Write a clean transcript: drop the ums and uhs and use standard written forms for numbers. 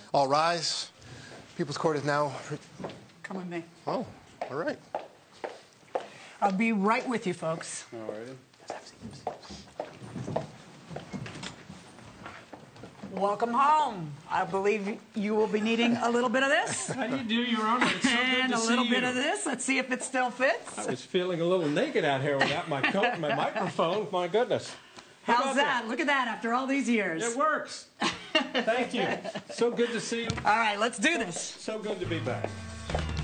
All rise. People's Court is now... Come with me. Oh, all right. I'll be right with you, folks. All righty. Welcome home. I believe you will be needing a little bit of this. How do you do, Your Honor? It's so And good to a little see bit you. of this. Let's see if it still fits. I was feeling a little naked out here without my coat and my microphone. My goodness. How How's about that? Look at that after all these years. It works. Thank you. So good to see you. All right, let's do this. So good to be back.